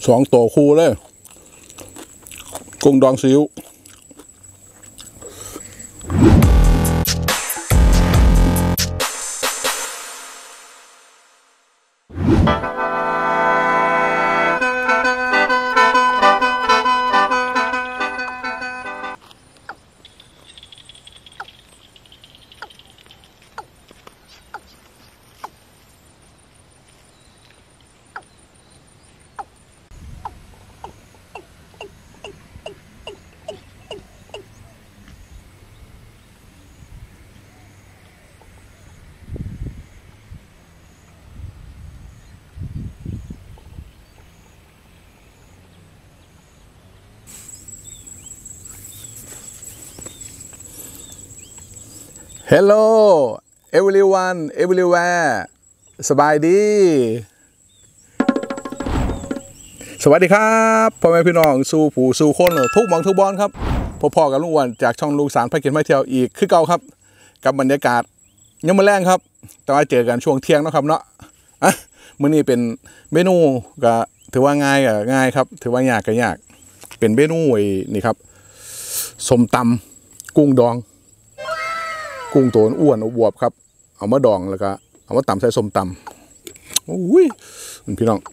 2 ตัวคู่เลยกุ้งดองซีอิ๊วHello everyone everywhere สบายดีสวัสดีครับพ่อแม่พี่น้องสู่ผู้สู่คนทุกหม่องทุกบอลครับพ่อกับลุงอ้วนจากช่องลุงสารพาเก็ตไม่เที่ยวอีกคือเก่าครับกับบรรยากาศยังมาแรงครับแต่ว่าเจอกันช่วงเที่ยงนะครับเนาะมื้อนี้เป็นเมนูก็ถือว่าง่ายครับถือว่ายากก็ยากเป็นเมนูนี่ครับส้มตำกุ้งดองกุ้งตัวอ้วนอวบครับเอามาดองแล้วก็เอามาตำใส่ส้มตำโอ้ยพี่น้อง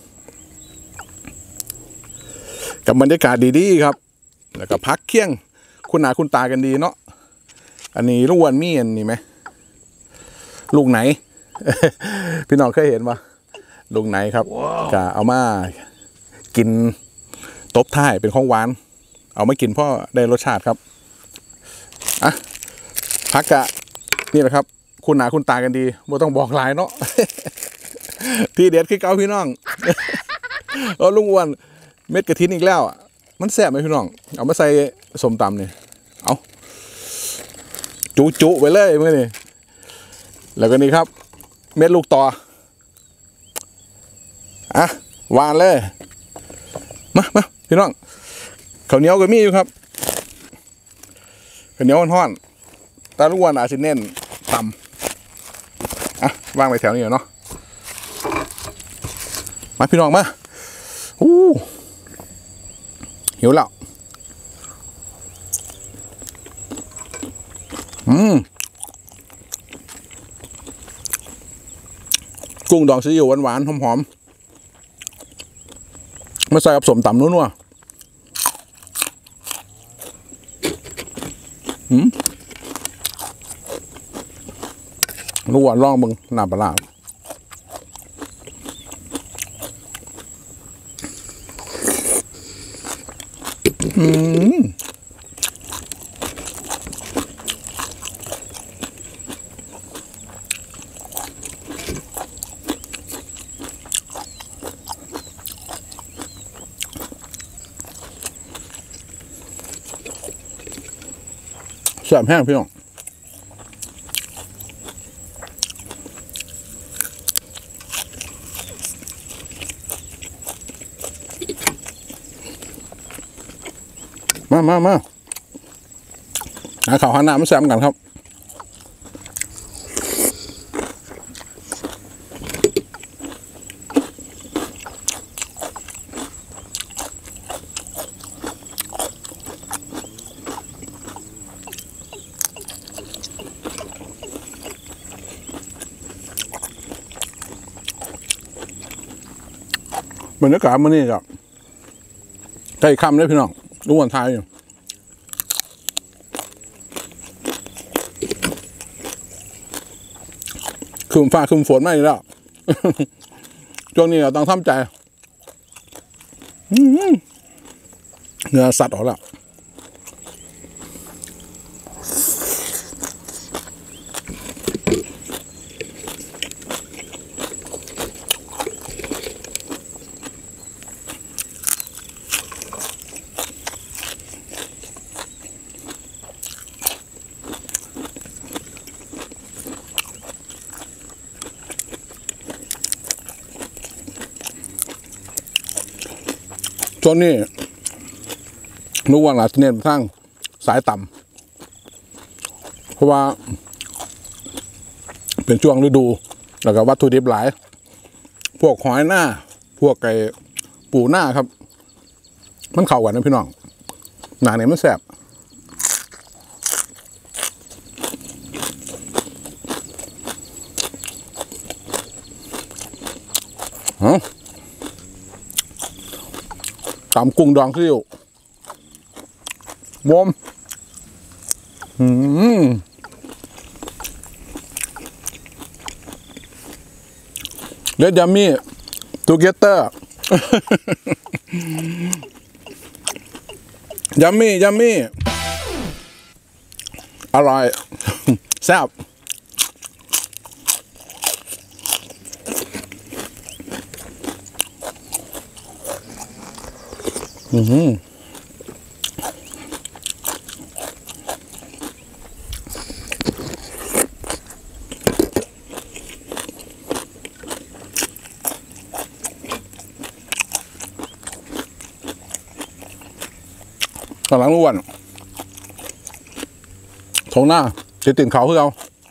กับบรรยากาศดีๆครับแล้วก็พักเคี่ยงคุณหนาคุณตากันดีเนาะอันนี้ลูกอ้วนมีอันนี้ไหมลูกไหน พี่น้องเคยเห็นปะลูกไหนครับก็เอามากินตบท้ายเป็นของหวานเอามากินเพราะได้รสชาติครับอ่ะพักกะนี่แหละครับคุณหนาคุณตากันดีไม่ต้องบอกหลายเนาะ ที่เด็ดคือเกาพี่น้อง ลุงอ้วนเม็ดกระถินอีกแล้วมันแซ่บไหมพี่น้องเอามาใส่ส้มตำนี่เอาจุไปเลยเมื่อนี่แล้วก็นี่ครับเม็ดลูกต่ออ่ะวานเลยมาพี่น้องข้าวเหนียวก็มีอยู่ครับข้าวเหนียวห่อนตาลุงอ้วนอาจจะเน้นตำอ่ะวางไปแถวนี้เนาะมาพี่น้องมาหิวแล้วกุ้งดองซีอิ๊วหวานๆหอมๆมาใส่กับส้มตำนัวลูกว่าลองมึงหน้าปลาแซ่บแห้งพี่น้องมาหาข่าวหาหน้ามาแซมกันครับบรรยากาศมื้อนี้ครับใกล้ค่ำเลยพี่น้องลุงอ้วนทายอยู่คืมฟ้าคืมฝนมาอีกแล้ว ช่วงนี้เราต้องทำใจเนื้อสัตว์ออกแล้วช่วงนี้รู้ว่าหลายเน้นสร้างสายต่ำเพราะว่าเป็นช่วงฤดูแล้วก็วัตถุดิบหลายพวกหอยหน้าพวกไก่ปูหน้าครับมันเข้ากันนะพี่น้องหน้าเนี่ยมันแซ่บตำกุ้งดองซิ่ววมเด็ดยัมมี่ทูเกเตอร์ยัมมี่อร่อยแซ่บกำลังอ้วนทงหน้าจะติ่นเขาคือเรา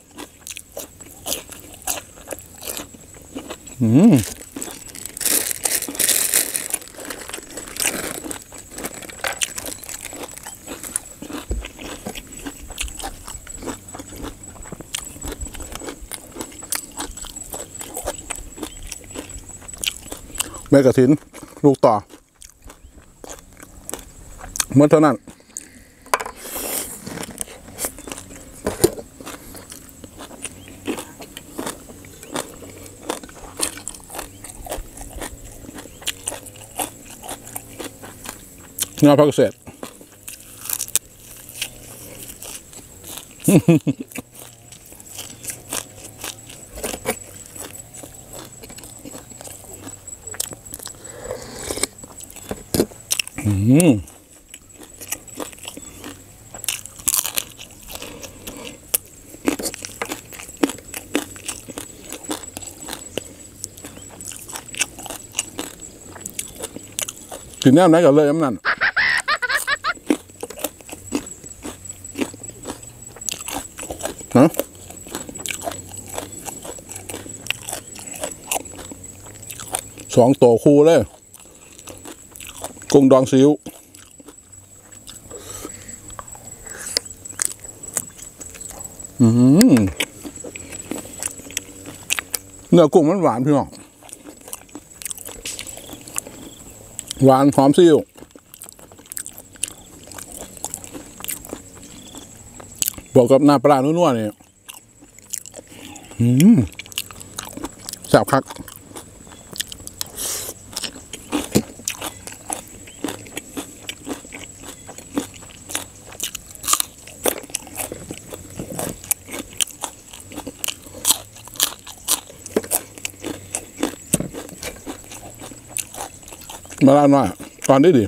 แม่กระถินลูกต่อเมื่อเท่านั้นงานพักเกษตรกินแนวไหนกันเลยน้ำนั่นนะสองตัวคู่เลยกุ้งดองซีอิ๊วเนื้อกุ้งมันหวานพี่น้องหวานหอมซีอิ๊วบอกกับหน้าปลานัวๆเนี่ยแซ่บคักมาล้านว่าตอนนี้ดี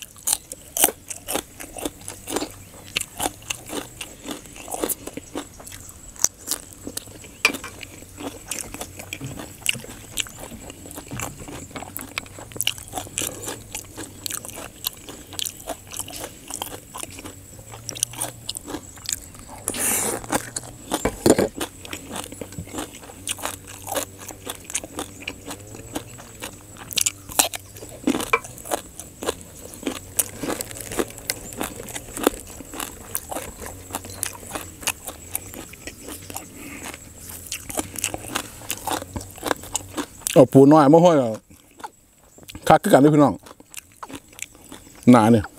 เอาปูน้อยมาห้อยคักกันด้วยพี่น้องหนาเนี่ย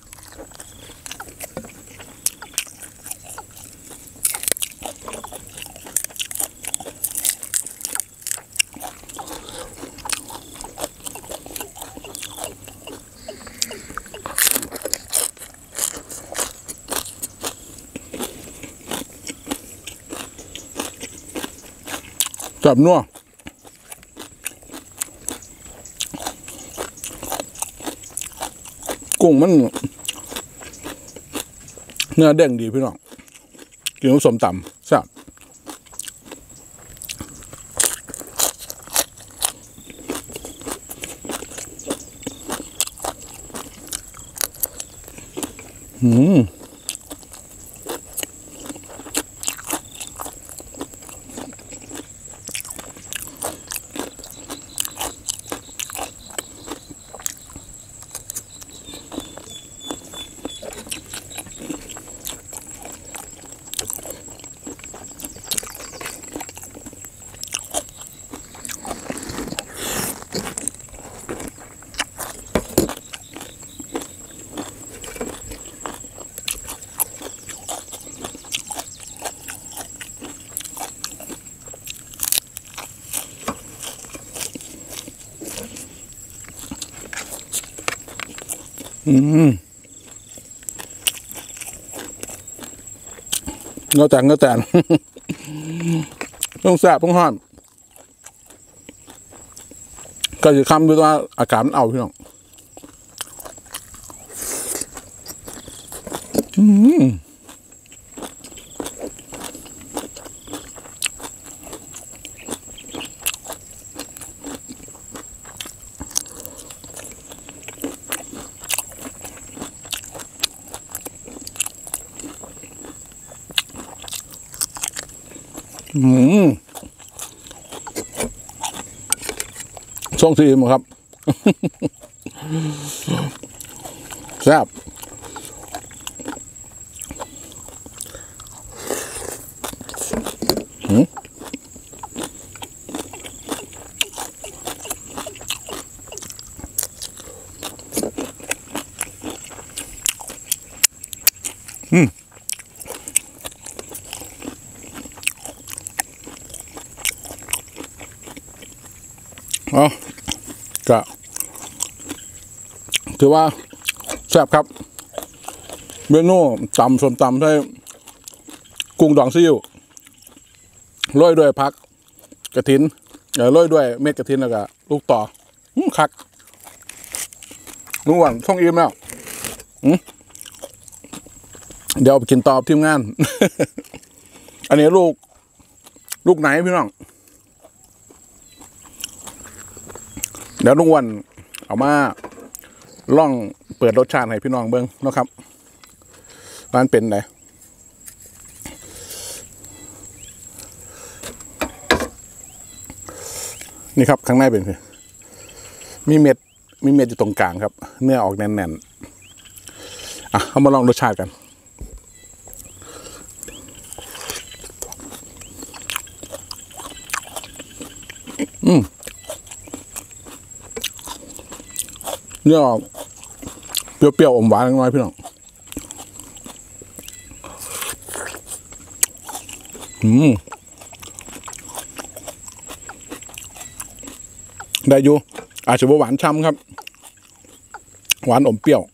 จับนัวกุ้งมันเนื้อเด้งดีพี่น้องกินกับส้มตำแซ่บเงาแต่งต้องแสบต้องห้อนก็จะคำด้วยว่าอากาศมันเอาพี่น้องส่งทีมครับแซ่บอ๋อก็ถือว่าแซ่บครับเมนูตำส้มตำใช้กุ้งดองซีอิ๊วโรยด้วยผักกระถินโรยด้วยเม็ดกระถินแล้วก็ลูกต่อคักนุ่งหวานท่องอิ่มแล้วเดี๋ยวไปกินต่อทีมงาน อันนี้ลูกไหนพี่น้องเดี๋ยวลุงวันเอามาล่องเปิดรสชาติให้พี่น้องเบิ้งนะครับร้านเป็นไงนี่ครับข้างในเป็นไงมีเม็ดอยู่ตรงกลางครับเนื้อออกแน่นๆเอามาลองรสชาติกันเนื้อเปรี้ยวๆอมหวานน้อยพี่น้องได้อยู่อาจจะหวานช่ำครับหวานอมเปรี้ยว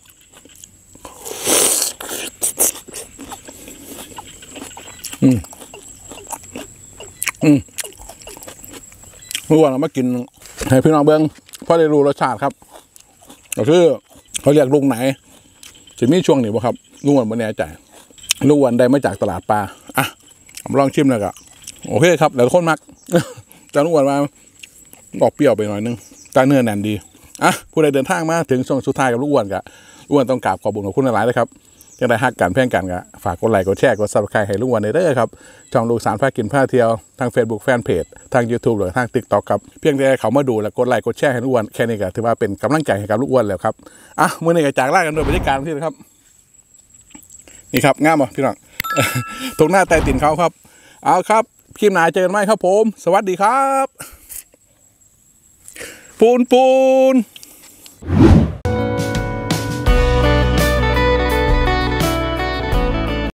เมื่อวานเรามากินให้พี่น้องเบิ้งพอได้รู้รสชาติครับก็คือเขาเรียกลุงไหนจะมีช่วงนี้บ่ครับลุงวันไม่แน่ใจลุงวันได้มาจากตลาดปลาผมลองชิมแล้วก็โอเคครับแล้วคนมักแต่ลุงวันมาออกเปรี้ยวไปหน่อยนึงแต่เนื้อแน่นดีผู้ใดเดินทางมาถึงช่วงสุดท้ายกับลุงวันต้องกราบขอบคุณหลายๆเลยครับยังได้ฮักกันแพ่งกันก็ฝากกดไลค์กดแชร์กดซับสไครต์ให้ลุงวันเด้อครับช่องลูกสารพากินพาเที่ยวทาง Facebook แฟนเพจทาง YouTube หรือทาง TikTok ครับเพียงแต่เขามาดูแล้วกดไลค์กดแชร์ให้ลุงวันแค่นี้ก็ถือว่าเป็นกำลังใจให้กับลุงวันแล้วครับมื้อนี้ก็จากลากันโดยบรรยากาศที่นะครับนี่ครับงามป่ะพี่น้องตรงหน้าใต้ตีนเขาครับเอาครับคลิปหน้าเจอกันไหมครับผมสวัสดีครับปูน